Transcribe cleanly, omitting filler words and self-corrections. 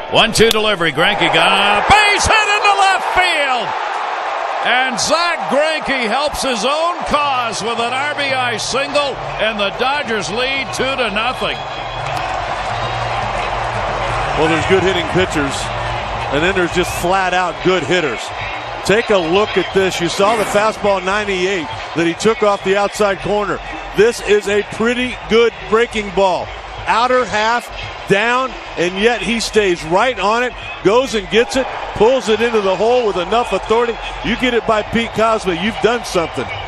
1-2 delivery. Greinke got a base hit into left field. And Zack Greinke helps his own cause with an RBI single, and the Dodgers lead 2-0. Well, there's good hitting pitchers, and then there's just flat out good hitters. Take a look at this. You saw the fastball 98 that he took off the outside corner. This is a pretty good breaking ball. Outer half, down, and yet he stays right on it, goes and gets it, pulls it into the hole with enough authority. You get it by Pete Cosby, you've done something.